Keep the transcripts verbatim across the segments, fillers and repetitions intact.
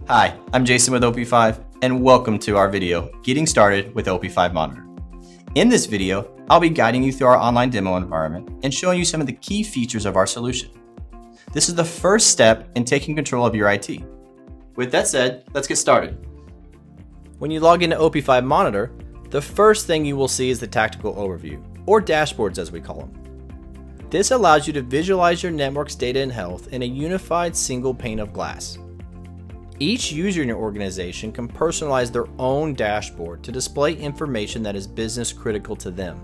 Hi, I'm Jason with O P five, and welcome to our video, Getting Started with O P five Monitor. In this video, I'll be guiding you through our online demo environment and showing you some of the key features of our solution. This is the first step in taking control of your I T. With that said, let's get started. When you log into O P five Monitor, the first thing you will see is the tactical overview, or dashboards as we call them. This allows you to visualize your network's data and health in a unified single pane of glass. Each user in your organization can personalize their own dashboard to display information that is business critical to them.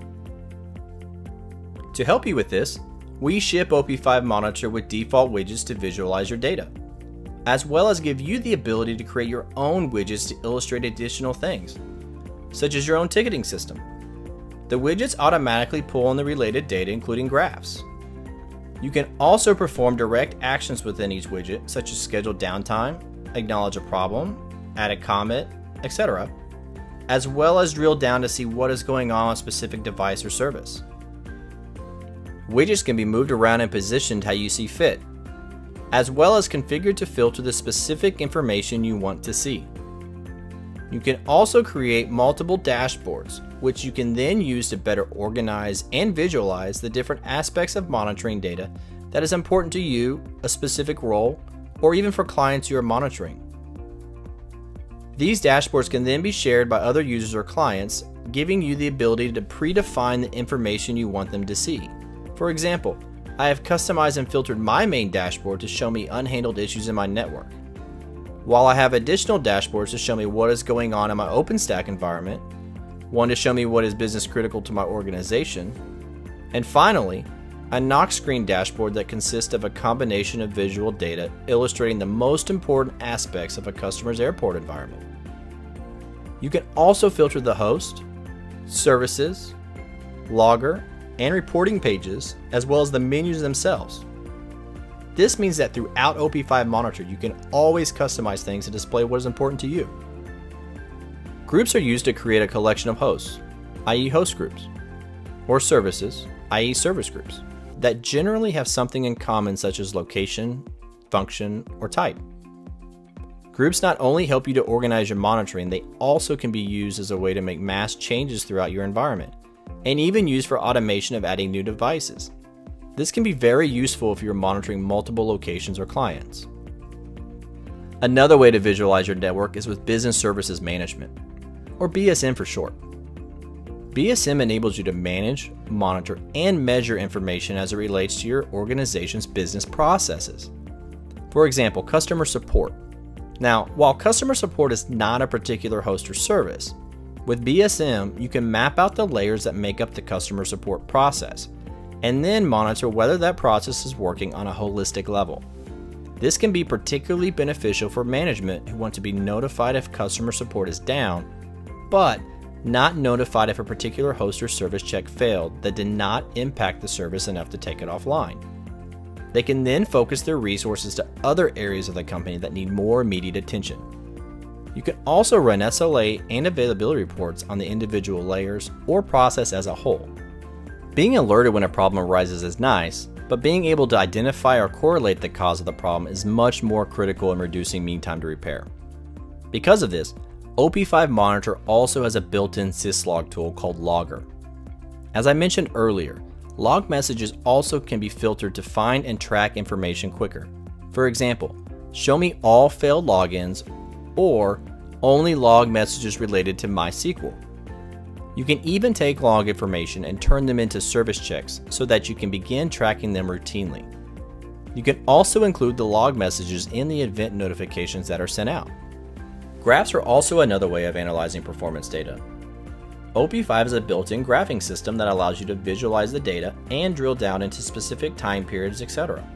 To help you with this, we ship O P five Monitor with default widgets to visualize your data, as well as give you the ability to create your own widgets to illustrate additional things, such as your own ticketing system. The widgets automatically pull in the related data, including graphs. You can also perform direct actions within each widget, such as schedule downtime, acknowledge a problem, add a comment, et cetera, as well as drill down to see what is going on on a specific device or service. Widgets can be moved around and positioned how you see fit, as well as configured to filter the specific information you want to see. You can also create multiple dashboards, which you can then use to better organize and visualize the different aspects of monitoring data that is important to you, a specific role, or even for clients you are monitoring. These dashboards can then be shared by other users or clients, giving you the ability to predefine the information you want them to see. For example, I have customized and filtered my main dashboard to show me unhandled issues in my network, while I have additional dashboards to show me what is going on in my OpenStack environment, one to show me what is business critical to my organization, and finally, a knock screen dashboard that consists of a combination of visual data illustrating the most important aspects of a customer's airport environment. You can also filter the host, services, logger, and reporting pages, as well as the menus themselves. This means that throughout O P five Monitor, you can always customize things to display what is important to you. Groups are used to create a collection of hosts, that is host groups, or services, that is service groups, that generally have something in common such as location, function, or type. Groups not only help you to organize your monitoring, they also can be used as a way to make mass changes throughout your environment, and even used for automation of adding new devices. This can be very useful if you're monitoring multiple locations or clients. Another way to visualize your network is with Business Services Management, or B S M for short. B S M enables you to manage, monitor, and measure information as it relates to your organization's business processes. For example, customer support. Now, while customer support is not a particular host or service, with B S M, you can map out the layers that make up the customer support process, and then monitor whether that process is working on a holistic level. This can be particularly beneficial for management who want to be notified if customer support is down, but not notified if a particular host or service check failed that did not impact the service enough to take it offline. They can then focus their resources to other areas of the company that need more immediate attention. You can also run S L A and availability reports on the individual layers or process as a whole. Being alerted when a problem arises is nice, but being able to identify or correlate the cause of the problem is much more critical in reducing mean time to repair. Because of this, O P five Monitor also has a built-in Syslog tool called Logger. As I mentioned earlier, log messages also can be filtered to find and track information quicker. For example, show me all failed logins or only log messages related to MySQL. You can even take log information and turn them into service checks so that you can begin tracking them routinely. You can also include the log messages in the event notifications that are sent out. Graphs are also another way of analyzing performance data. O P five is a built-in graphing system that allows you to visualize the data and drill down into specific time periods, et cetera.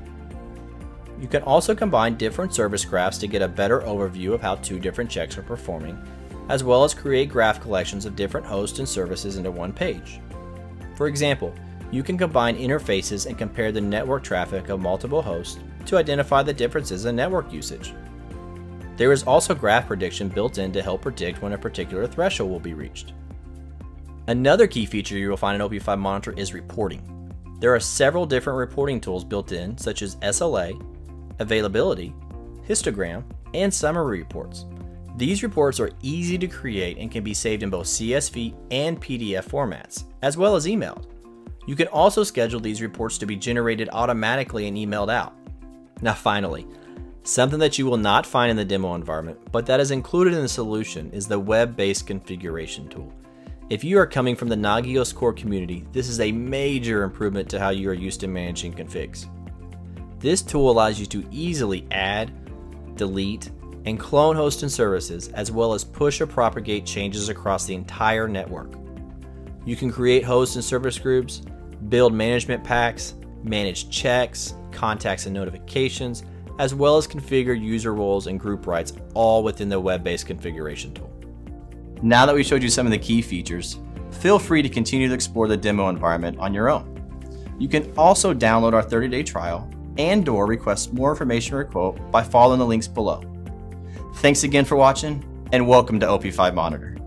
You can also combine different service graphs to get a better overview of how two different checks are performing, as well as create graph collections of different hosts and services into one page. For example, you can combine interfaces and compare the network traffic of multiple hosts to identify the differences in network usage. There is also graph prediction built in to help predict when a particular threshold will be reached. Another key feature you will find in O P five Monitor is reporting. There are several different reporting tools built in, such as S L A, availability, histogram, and summary reports. These reports are easy to create and can be saved in both C S V and P D F formats, as well as emailed. You can also schedule these reports to be generated automatically and emailed out. Now finally, something that you will not find in the demo environment, but that is included in the solution, is the web-based configuration tool. If you are coming from the Nagios core community, this is a major improvement to how you are used to managing configs. This tool allows you to easily add, delete, and clone hosts and services, as well as push or propagate changes across the entire network. You can create hosts and service groups, build management packs, manage checks, contacts and notifications, as well as configure user roles and group rights, all within the web-based configuration tool. Now that we showed you some of the key features, feel free to continue to explore the demo environment on your own. You can also download our thirty day trial and or request more information or quote by following the links below. Thanks again for watching, and welcome to O P five Monitor.